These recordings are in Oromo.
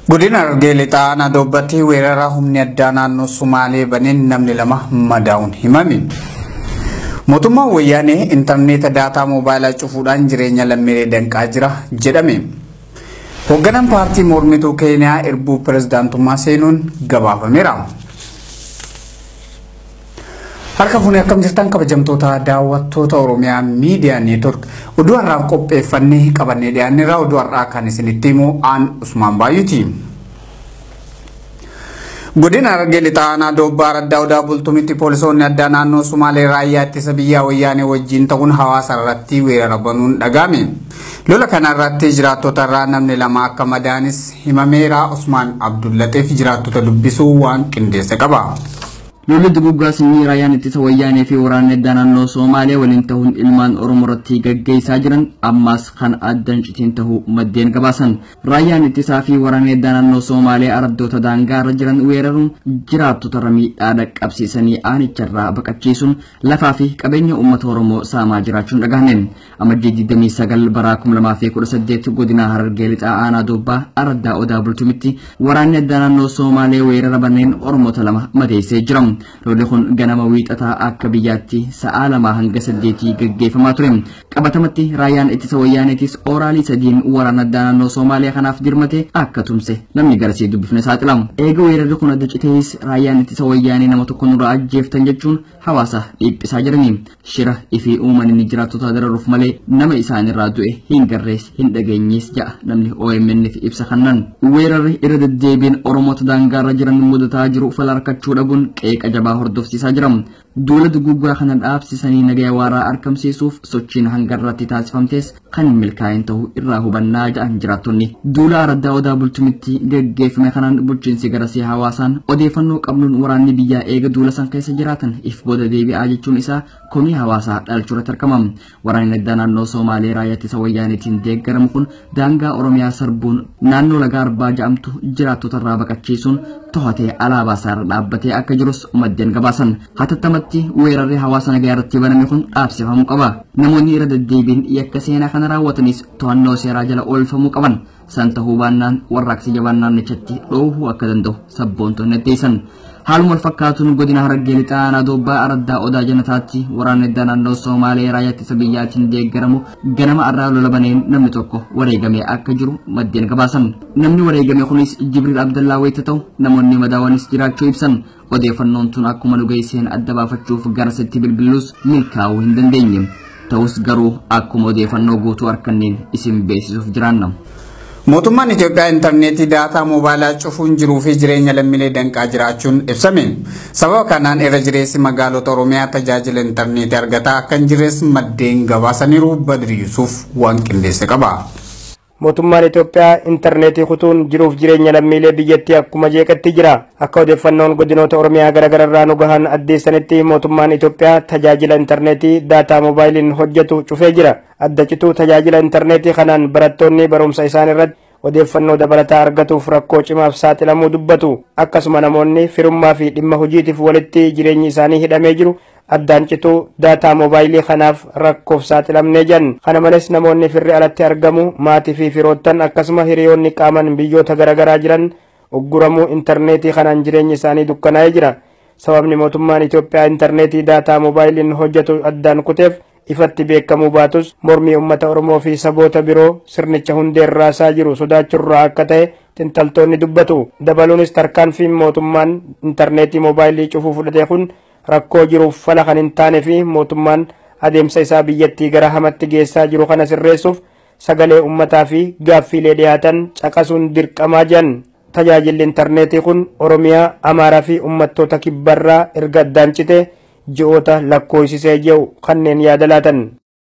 Godina Harargee Lixaa Nadoobatti weerara humni addaa naannoo Sumaalee baneen namni lama madaa'uun himame. Mootummaan wayyaanee intarneeta daataa moobaayilaa cufuudhaan jireenya lammiilee danqaa jira jedhame. Hoogganaan paartii mormituu Keeniyaa irbuu pirezidaantummaa seenuun gabaafameera. Harka fuunee akkam jirtan kabajamtoota daawwattoota Oromiyaa Miidiyaa Neetwork oduu har'aaf qopheeffannee qabannee dhiyaanneerra oduu har'aa kan isinitti himu aan Usmaan Baayuuti. Godina Harargee Lixaa Nadoobaa Araddaa Odaa Bultumitti poolisoonni addaa naannoo Sumaalee raayyaa ittisa biyyaa wayyaanee wajjin ta'uun hawaasa irratti weerara banuun dhaga'ame. Lola kana irratti jiraattota irraa namni lama akka madaanis himameera. Usmaan Abdullateef jiraattota dubbisuu waan qindeesse qaba. Lolli duguggaa sinnii raayaan ittisa wayyaanee fi waraanni addaa naannoo Soomaaliyaa waliin ta'uun ilmaan Oromoo irratti gaggeessaa jiran ammas kan addaan citiin ta'uu maddeen gabaasan. Raayaan ittisaa fi waraanni addaa naannoo Soomaaliyaa araddoota daangaa irra jiran weeraruun jiraattota irra miidhaa dhaqqabsiisanii aanicharraa baqachiisuun lafaa fi qabeenya uummata Oromoo saamaa jiraachuun dhagahame. Amajjii 29 bara 2018 godina Harargee Lixaa aanaa Doobbaa Araddaa Odaa Bultumitti waraanni addaa naannoo Soomaaliyaa weerara baneen Oromoota lama madeessee jira. Lolli kun ganama wiixataa akka biyyaatti sa'a 2 hanga 8 gaggeeffamaa ture. Qabatamatti raayaan ittisa wayyaaneetis oraalii 3 waraana addaa naannoo Soomaaliyaa kanaaf dirmate akka tumse namni garasii dubbifne saaxilamu. Eega weerarri kun adda citees raayaan ittisa wayyaanee nama tokko nurraa ajjeeftan jechuun hawaasa dhiphisaa jirani. Shira ifii uumanni jiraattota dararuuf malee nama isaanirraa du'e hin garrees hin dhageenyees ja'a namni OMN fi ibsa kannan. Weerarri irra deddeebiin Oromoota daangaarra jiran mudataa jiru fala harkachuu dhabuun qeeqa jabaa hordofsiisaa jira. Duula duguggaa kana dhaabsisanii nagaa waaraa argamsiisuuf sochiin hanga irratti taasifamtes kan milkaa'in ta'uu irraa hubannaa jedhan jiraattonni. Duula Araddaa Odaa Bultumitti gaggeeffame kanaan bulchiinsi garasii hawaasaan odeeffannoo qabnuun waraanni biyyaa eega duula san keessa jiraatan if booda deebi'aa jechuun isaa komii hawaasaa dhalchuurratti argama. Waraanni addaa naannoo Soomaaliyaa raayyaa ittisa wayyaaneetiin deeggaramu kun daangaa Oromiyaa sarbuun naannoo laga Arbaa jedhamtu jiraattota irraa baqachiisuun to'atee alaabaa isaarra dhaabbatee akka jirus maddeen gabaasan. Hatattamatti weerarri hawaasa nagaa irratti baname kun dhaabsifamuu qaba. Namoonni irra deddeebiin yakka seenaa kana raawwatanis to'annoo seeraa jala oolfamuu qaban. San ta'uu baannaan warraaqsi jabaan naannichatti dhoowwuu akka danda'u sabboontonni addeessan. Haaluma wal fakkaatuun godina Harargee Lixaa Nadoobaa Araddaa Odaa Janataatti waraanni addaa naannoo Soomaaliyaa raayyaa ittisa biyyaatiin deeggaramu ganama irraa lola baneen namni tokko wareegamee akka jiru maddeen gabaasan. Namni wareegame kunis Jibriil Abdallaa wayita ta'u namoonni madaawanis jiraachuu ibsan. Odeeffannoon tun akkuma nu geesseen adda baafachuuf garasitti bilbiluus milkaa'uu hin dandeenye. Ta'us garuu akkuma odeeffannoo guutuu harkanneen isin beeksisuuf jiraanna. Mootummaan Itoophiyaa intarneetii daataa moobaayilaa cufuun jiruu fi jireenya lammiilee danqaa jiraachuun ibsame. Sababa kanaan irra jireessi magaalota Oromiyaa tajaajila intarneetii argataa akka hin jirres maddeen gabaasaniiru. Badri Yusuuf waan qindeesse qaba. Mootummaan Itoophiyaa intarneetii kutuun jiruuf jireenya lammiilee biyyattii akkuma jeeqatti jira. Akka odeeffannoon godinoota Oromiyaa garaagararraa nu gahan addeessanitti mootummaan Itoophiyaa tajaajila intarneetii daataa moobaayiliin hojjetu cufee jira. Adda cituu tajaajila intarneetii kanaan barattoonni barumsa isaan irratti odeeffannoo dabalataa argatuuf rakkoo cimaaf saaxilamuu dubbatu. Akkasuma namoonni firummaa fi dhimma hojiitiif walitti jireenyi isaanii hidhamee jiru. Addaan cituu daataa moobaayilii kanaaf rakkoof saaxilamnee jiran. Kana malees namoonni firri alatti argamu maatii fi firoottan akkasuma hiriyoonni qaaman biyyoota garaagaraa jiran ugguramuu intarneetii kanaan jireenyi isaanii dukkanaa'ee jira. Sababni mootummaan Itoophiyaa intarneetii daataa moobaayiliin hojjetu addaan kuteef ifatti beekamuu baatus mormii uummata Oromoo fi saboota biroo sirnicha hundeerraasaa jiru sodaachurraa akka ta'e xiinxaltoonni dubbatu. Dabaluunis tarkaanfiin mootummaan intarneetii moobaayilii cufuu fudhate kun rakkoo jiruuf fala kan hin taane fi mootummaan adeemsa isaa biyyattii gara hamatti geessaa jiru kana sirreessuuf sagalee uummataa fi gaaffiilee dhiyaatan caqasuun dirqamaa jiran. Tajaajilli intarneetii kun Oromiyaa, Amaaraa fi uummattoota kibbarraa erga addaan citee ji'oota lakkoofsisee jiru kanneen yaada laatan.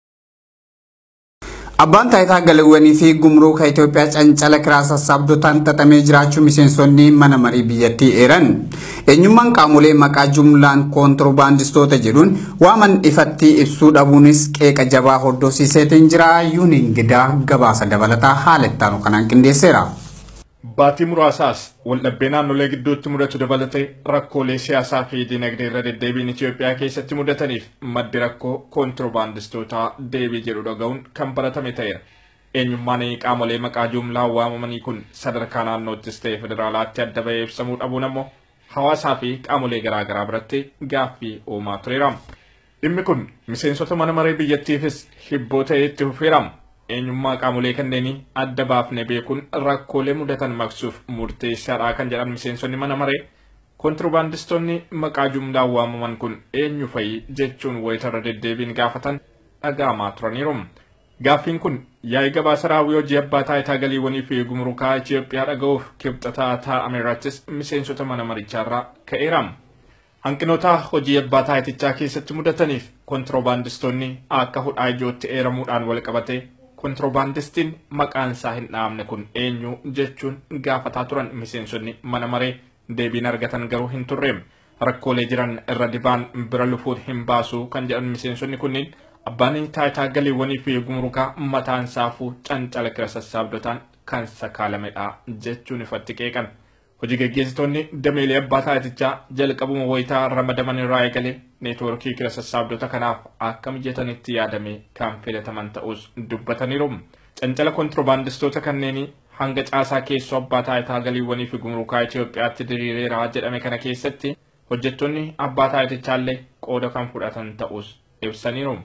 Abbaan taayitaa galawwanii fi gumruuka Itoophiyaa cancala kiraa sassaabdotaan xaxamee jiraachuu miseensonni mana marii biyyattii eeran. Eenyummaan qaamolee maqaa jumlaan koontirbaandistoota jedhuun waaman ifatti ibsuu dhabuunis qeeqa jabaa hordofsiiseetiin jira. Yuuniin gidaa gabaasa dabalataa haala ittaanu kanaan qindeesseera. Baatii muraasaas waldhabbii naannolee gidduutti mudatu dabalatee rakkoolee siyaasaa fi dinagdee irra deddeebiin Itoophiyaa keessatti mudataniif maddi rakkoo koontirbaandistootaa deebii jedhu dhaga'uun kan baratame ta'eera. eenyummaan qaamolee maqaa jumlaa waamamanii kun sadarkaa naannoottis ta'e federaalaatti adda bahee ibsamuu dhabuun ammoo hawaasaa fi qaamolee garaagaraa biratti gaaffii uumaa tureera. Dhimmi kun miseensota mana maree biyyattiifis hibboo ta'ee itti fufeera. Eenyummaa qaamolee kanneenii adda baafne beekuun rakkoolee mudatan maqsuuf murteessaadha kan jedhan miseensonni mana maree. Kontirbaandistoonni maqaa jumlaan waamaman kun eenyu fa'i jechuun wayitarra deddeebiin gaafatan dhaga'amaa turaniiru. Gaaffiin kun yaa'ii gabaasa raawwii hojii abbaa taayitaa galiiwwanii fi gumrukaa Itoophiyaa dhaga'uuf kibxataa taa'ame irrattis miseensota mana marichaarraa ka'eera. Hanqinoota hojii abbaa taayitichaa keessatti mudataniif kontirbaandistoonni akka hudhaa ijootti eeramuudhaan wal qabate kontirbaandistiin maqaan isaa hin dhaamne kun eenyu jechuun gaafataa turan miseensonni mana maree deebiin argatan garuu hin turre. Rakkoolee jiran irra dibaan bira lufuun hin baasu kan jedhan miseensonni kunniin abbaan taayitaa galiiwwanii fi gumrukaa mataan saafuu cancala kira sassaabdotaan kan sakaalamedha jechuun ifatti qeeqan. Hojii gaggeessitoonni dameelee abbaa taayitichaa jalqabuma wayitaa ramadaman irraa eegalee neetwoorkii kira sassaabdota kanaaf akka mijatanitti yaadame kan filataman ta'us dubbataniiru. Cancala kontirbaandistoota kanneenii hanga caasaa keessoo abbaa taayitaa galiiwwanii fi gumrukaa Itoophiyaatti diriireera jedhame kana keessatti hojjettoonni abbaa taayitichaallee qooda kan fudhatan ta'us ibsaniiru.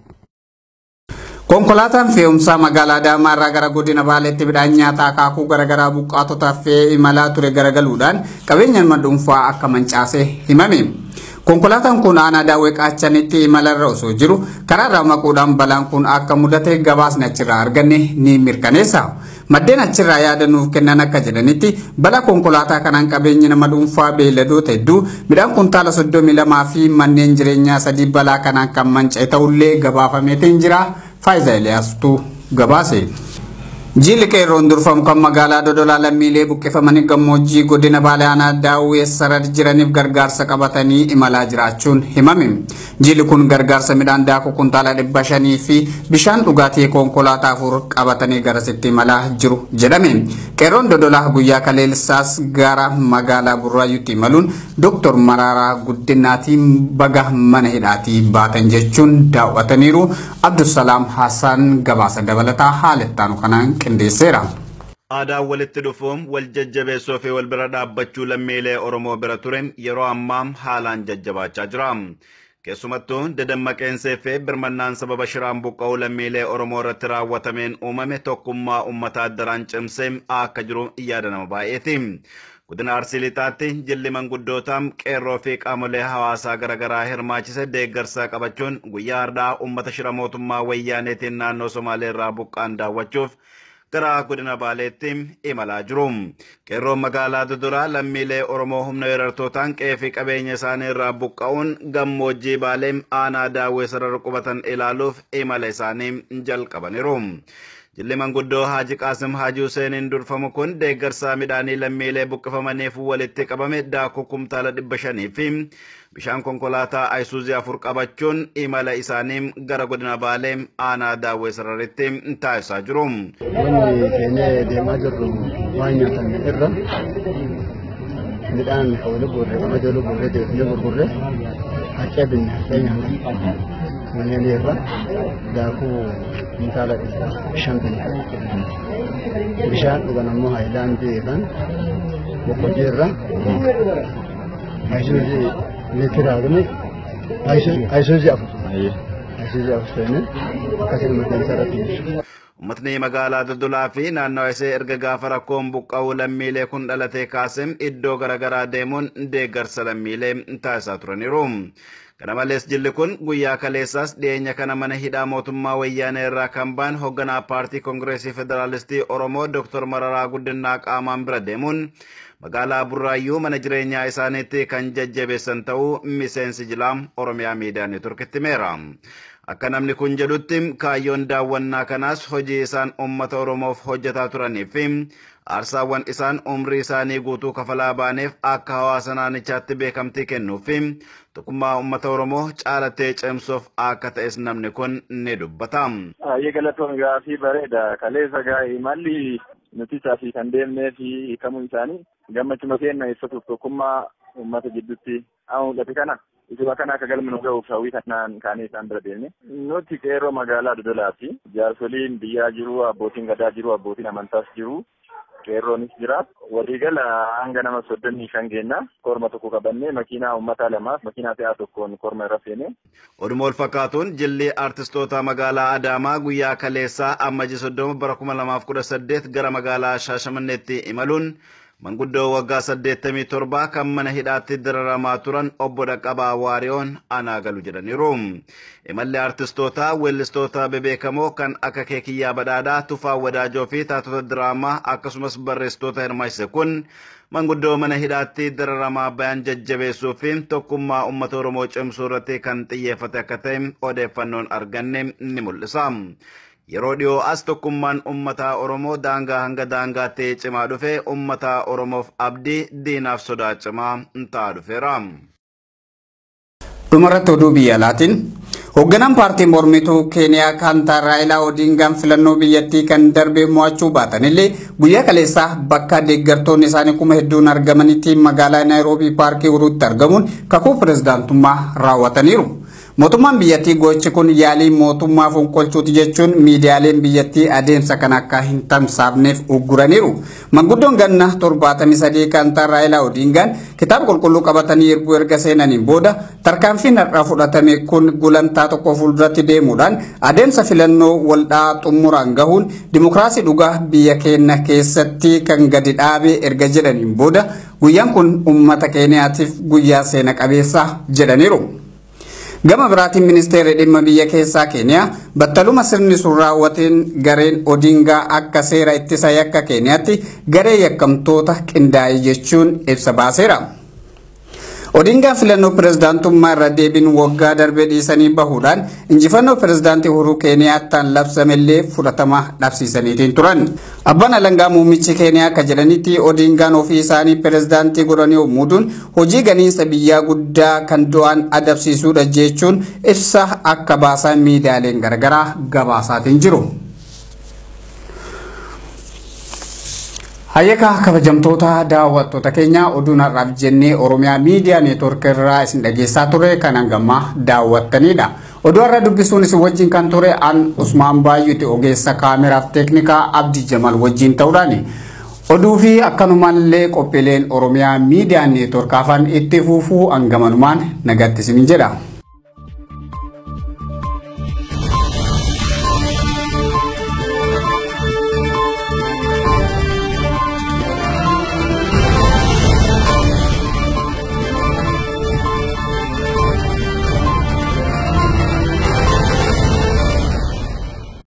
Konkolaataan fe'umsaa magaalaa Adaamaa irraa gara godina Baaleetti midhaan nyaataa akaakuu garaagaraa buqqaatotaaf fe'ee imalaa ture garagaluudhaan qabeenya nama dhuunfaa akka mancaase himame. Konkolaataan kun aanaa Daawwee Qaachanitti imalarra osoo jiru karaarraa maquudhaan balaan kun akka mudate gabaasni achirraa arganne ni mirkaneessa. Maddeen achirraa yaadanuuf kennan akka jedhanitti balaa konkolaataa kanaan qabeenyi nama dhuunfaa beeyladoota hedduu midhaan kuntaala 32 fi manneen jireenyaa 3 balaa kanaan kan manca'e ta'ullee gabaafameetiin jira. Faayiza Eliyaastuu gabaase. Jilli qeerroon durfamu kan magaalaa Dodolaa lammiilee buqqifamanii gammoojjii godina Baalee aanaa Daawwee Sarar jiraniif gargaarsa qabatanii imalaa jiraachuun himame. Jilli kun gargaarsa midhaan daakuu kuntaala 500 fi bishaan dhugaatii konkolaataa 4 qabatanii garasitti imalaa jiru jedhame. Qeerroon Dodolaa guyyaa kaleessaas gara magaalaa Burraayyuutti imaluun Dr. Mararaa Guddinaatiin baga mana hidhaatii baatan jechuun daawwataniiru. Abdusalaam Hassan gabaasa dabalataa haalettaanu kanaan qindeesseera. Aadaa walitti dhufuun wal jajjabeessoo fi wal bira dhaabbachuu lammiilee Oromoo bira ture yeroo ammaa haalaan jajjabaachaa jira. Keessumattuu dadammaqeensee fi birmannaan sababa shiraan buqqa'uu lammiilee Oromoo irratti raawwatameen uumame tokkummaa uummataa daraan cimsee akka jiru yaada nama baay'eeti. Godina Arsii Lixaatti jilli manguddootaa qeerroo fi qaamolee hawaasaa garaagaraa hirmaachise deeggarsa qabachuun guyyaa har'aa uummata shira mootummaa wayyaaneetiin naannoo Somaalee irraa buqqaan daawwachuuf gara godina Baaleetti imalaa jiru. Qeerroon magaalaa Dodolaa lammiilee Oromoo humna weerartootaan qe'ee fi qabeenya isaanii irraa buqqa'uun gammoojjii Baalee aanaa Daawwee Sarar qubatan ilaaluuf imala isaanii jalqabaniiru. Jilli manguddoo Haaji Qaasim Haaji Huseeniin durfamu kun deeggarsa midhaanii lammiilee buqqifamaniif walitti qabame daakuu kumtaala 500 fi bishaan konkolaataa Ayisuuzii 4 qabachuun imala isaanii gara godina Baalee aanaa Daawwee Sararitti taasisaa jiru. Wanni keenya deemaa jirru waan nyaatan irra midhaan hawla gurre qamadoo gurre deefnee gurgurre haqee binne keenya manneen irra daakuu kumtaala 5 bishaan dhugan ammoo haayilaandii irraan boqqolloo irra Ayisuuzii litira gumi Ayisuuzii 4 ta'anii akkasuma maddeen sarratti. Uummatni magaalaa Dodolaa fi naannoo isee erga gaafa rakkoon buqqa'uu lammiilee kun dhalatee kaasee iddoo garaagaraa deemuun deeggarsa lammiilee taasisaa turaniiru. Kana malees jilli kun guyyaa kaleessaas dhiyeenya kana mana hidhaa mootummaa wayyaanee irraa kan ba'an hoogganaa paartii Koongireesii Federaalistii Oromoo Dr. Mararaa Guddinaa qaamaan bira deemuun magaalaa Burraayyuu mana jireenyaa isaaniitti kan jajjabeessan ta'uu miseensi jilaa Oromiyaa Miidiyaa Neetworkitti himeera. Akka namni kun jedhutti kaayyoon daawwannaa kanaas hojii isaan uummata Oromoof hojjetaa turanii fi aarsaawwan isaan umrii isaanii guutuu kafalaa baaneef akka hawaasa naannichaatti beekamtii kennuu fi tokkummaa uummata Oromoo caalattee cimsuuf akka ta'es namni kun ni dubbata. Galatoon gaafii bareeda kaleessa gaa'ii malli nuti taasii kan deemnee fi hiikamuu isaanii gammachuma keenya ibsatuuf tokkummaa uummata gidduutti mul'ate kana Itti kana akka galma nu ga'uuf hawwii kanaan kaanee isaan bira deemne. Nuti qeerroo magaalaa Dodolaati. Jaarsoliin biyyaa jiru, abbootiin gadaa jiru, abbootiin amantaas jiru. Qeerroonis jira. Waliigala hanga nama 35 geenna. Korma tokko qabannee makiinaa uummataa lamaaf makiinaa fe'aa tokkoon korma irra feene. Oduma wal fakkaatuun jilli artistoota magaalaa Adaamaa guyyaa kaleessaa ammajii 30 bara 2018 gara magaalaa Shaashamanneetti imaluun manguddoo waggaa 87 kan mana hidhaatti dararamaa turan obbo Dhaqqabaa Waariyoon anaa galu jedhaniiru. Imalli artistoota weellistoota bebeekamoo kan akka Keekiyyaa Badhaadhaa, Tufaa Wadaajoo fi taatota diraamaa akkasumas barreessitoota hirmaachise kun manguddoo mana hidhaatti dararamaa bayan jajjabeessuu fi tokkummaa uummata Oromoo cimsuu irratti kan xiyyeeffate akka ta'e odeeffannoon arganne ni mul'isa. Yeroo dhiyoo as tokkummaan uummataa Oromoo daangaa hanga daangaatti cimaa dhufe uummataa Oromoof abdii diinaaf sodaa cimaa ta'aa dhufeera. Dhumarratti oduu biyya alaatiin hoogganaan paartii mormituu Keeniyaa kan Raayilaa Odingaan filannoo biyyattii kan darbee mo'achuu baatanillee guyyaa kaleessaa bakka deeggartoonni isaanii kuma hedduun argamanitti magaalaa Naayiroobii paarkii Uruutti argamuun kakuu pirezidaantummaa raawwataniiru. Mootummaan biyyattii gochi kun yaalii mootummaa fonqolchuuti jechuun miidiyaaleen biyyattii adeemsa kan akka hin tamsaafneef ugguraniiru. Manguddoon ganna 73 kan Raayilaa Odingaan kitaaba qulqulluu qabatanii erga seenaniin booda tarkaanfiin har'a fudhatame kun gulantaa tokko fuulduratti deemuudhaan adeemsa filannoo waldhaa xumuraan gahuun dimokiraasii dhugaa biyya keenya keessatti kan gadi dhaabee erga jedhaniin booda guyyaan kun uummata Keeniyaatiif guyyaa seena qabeessa jedhaniiru. Gama biraatiin ministeerri dhimma biyya keessaa Keeniyaa battaluma sirni sun raawwateen gareen Odingaa akka seera ittisa yakka Keeniyaatti garee yakkamtoota qindaa'e jechuun ibsa baaseera. Odingaan filannoo pirezidaantummaa irra deebiin waggaa darbee dhiisanii bahuudhaan injifannoo pirezidaantii Uhuru Keeniyaattaan labsamellee fudhatama dhabsiisaniitiin turan. Abbaan alangaa muummichi Keeniyaa akka jedhanitti Odingaan ofii isaanii pirezidaantii godhanii muuduun hojii ganiinsa biyyaa guddaa kan du'aan adabsiisuudha jechuun ibsa akka baasan miidiyaaleen garagaraa gabaasaatiin jiru. Hayyaka kabajamtoota daawwattoota keenya oduun har'aaf jennee Oromiyaa Miidiyaa Neetwoork irraa isin dhageessaa ture kan hangammaa daawwattanidha. Oduu har'a dubbisuun isin wajjin kan ture an Usmaan Baayyuuti ogeessa kaameraaf teeknikaa Abdii Jamal wajjin ta'uudhaani. Oduu fi akkanumallee qophiileen Oromiyaa Miidiyaa Neetwoork afaan itti fufuu hangamanumaan nagatti isin jedha.